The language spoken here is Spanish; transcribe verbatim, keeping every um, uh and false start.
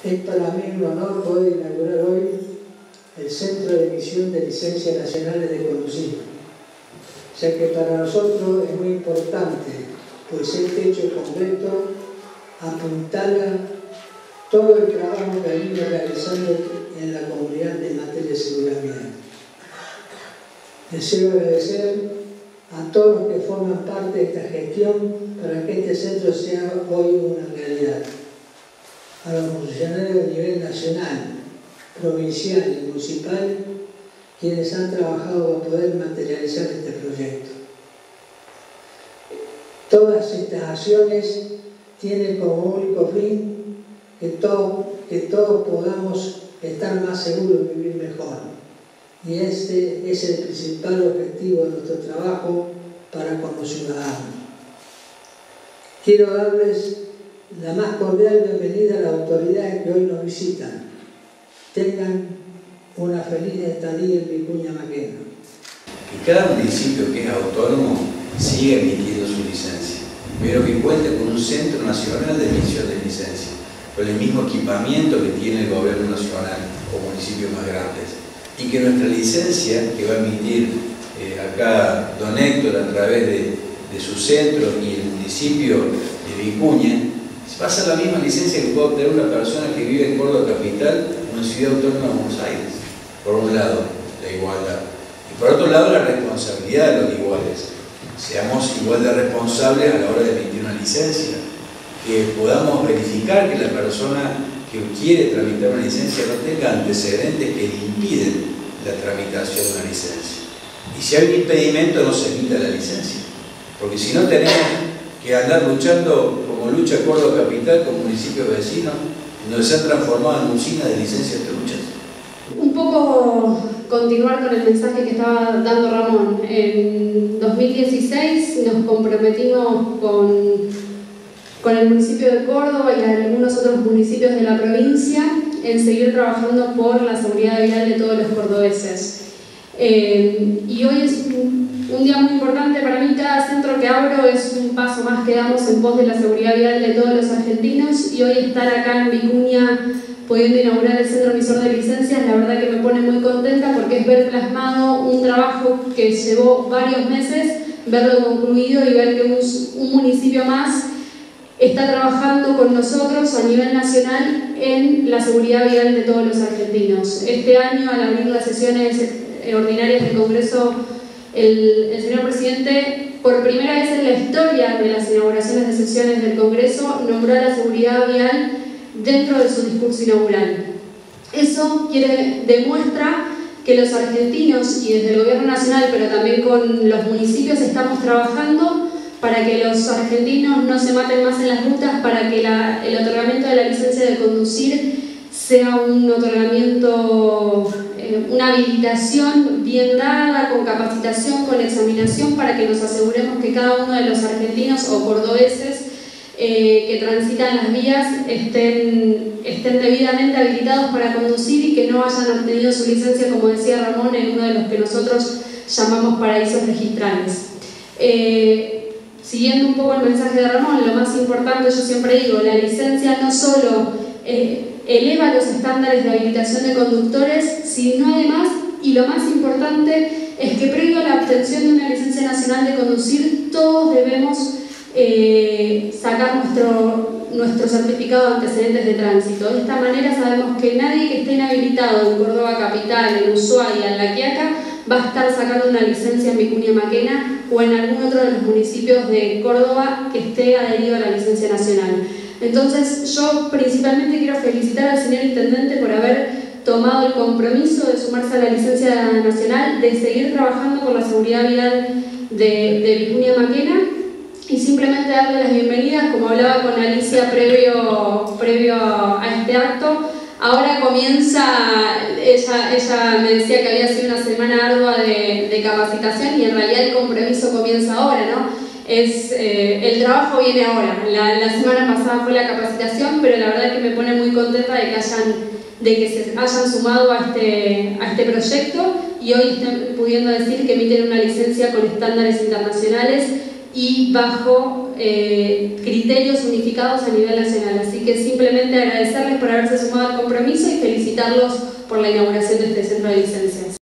Es para mí un honor poder inaugurar hoy el Centro de Emisión de Licencias Nacionales de Conducir, ya que para nosotros es muy importante, pues este hecho concreto apuntala todo el trabajo que venimos realizando en la comunidad en materia de seguridad vial. Deseo agradecer a todos los que forman parte de esta gestión para que este centro sea hoy una realidad. A los funcionarios de nivel nacional, provincial y municipal, quienes han trabajado para poder materializar este proyecto. Todas estas acciones tienen como único fin que, todo, que todos podamos estar más seguros y vivir mejor. Y este es el principal objetivo de nuestro trabajo para con los ciudadanos. Quiero darles la más cordial bienvenida a las autoridades que hoy nos visitan. Tengan una feliz estadía en Vicuña Maquena. Que cada municipio que es autónomo siga emitiendo su licencia, pero que cuente con un Centro Nacional de Emisión de Licencia, con el mismo equipamiento que tiene el gobierno nacional o municipios más grandes. Y que nuestra licencia, que va a emitir eh, acá don Héctor a través de, de su centro y el municipio de Vicuña, pasa la misma licencia que puede obtener una persona que vive en Córdoba capital o en Ciudad Autónoma de Buenos Aires. Por un lado, la igualdad. Y por otro lado, la responsabilidad de los iguales. Seamos igual de responsables a la hora de emitir una licencia. Que podamos verificar que la persona que quiere tramitar una licencia no tenga antecedentes que le impiden la tramitación de una licencia. Y si hay un impedimento, no se emita la licencia. Porque si no, tenemos que andar luchando como lucha Córdoba capital con municipios vecinos, donde se han transformado en usinas de licencias truchas. Un poco continuar con el mensaje que estaba dando Ramón. En dos mil dieciséis nos comprometimos con, con el municipio de Córdoba y algunos otros municipios de la provincia en seguir trabajando por la seguridad vial de todos los cordobeses. Eh, y hoy es un, un día muy importante para mí. Cada centro que abro es un paso más que damos en pos de la seguridad vial de todos los argentinos, y hoy estar acá en Vicuña pudiendo inaugurar el centro emisor de licencias, la verdad que me pone muy contenta, porque es ver plasmado un trabajo que llevó varios meses, verlo concluido y ver que un, un municipio más está trabajando con nosotros a nivel nacional en la seguridad vial de todos los argentinos. Este año, al abrir las sesiones ordinarias del Congreso, el, el señor presidente, por primera vez en la historia de las inauguraciones de sesiones del Congreso, nombró a la seguridad vial dentro de su discurso inaugural. Eso quiere, demuestra que los argentinos, y desde el gobierno nacional, pero también con los municipios, estamos trabajando para que los argentinos no se maten más en las rutas, para que la, el otorgamiento de la licencia de conducir sea un otorgamiento, eh, una habilitación bien dada, con capacitación, con examinación, para que nos aseguremos que cada uno de los argentinos o cordobeses eh, que transitan las vías estén, estén debidamente habilitados para conducir y que no hayan obtenido su licencia, como decía Ramón, en uno de los que nosotros llamamos paraísos registrales. Eh, Siguiendo un poco el mensaje de Ramón, lo más importante, yo siempre digo, la licencia no solo eh, eleva los estándares de habilitación de conductores, sino además, y lo más importante, es que previo a la obtención de una licencia nacional de conducir, todos debemos eh, sacar nuestro, nuestro certificado de antecedentes de tránsito. De esta manera sabemos que nadie que esté inhabilitado en Córdoba capital, en Ushuaia, en La Quiaca, va a estar sacando una licencia en Vicuña Maquena o en algún otro de los municipios de Córdoba que esté adherido a la licencia nacional. Entonces, yo principalmente quiero felicitar al señor Intendente por haber tomado el compromiso de sumarse a la licencia nacional, de seguir trabajando por la seguridad vial de, de Vicuña Maquena, y simplemente darle las bienvenidas, como hablaba con Alicia previo, previo a este acto. Ahora comienza, ella, ella me decía que había sido una semana ardua de, de capacitación, y en realidad el compromiso comienza ahora, ¿no? Es, eh, el trabajo viene ahora. La, la semana pasada fue la capacitación, pero la verdad es que me pone muy contenta de que, hayan, de que se hayan sumado a este, a este proyecto, y hoy estén pudiendo decir que emiten una licencia con estándares internacionales y bajo eh, criterios unificados a nivel nacional. Así que simplemente agradecerles por haberse sumado al compromiso y felicitarlos por la inauguración de este centro de licencias.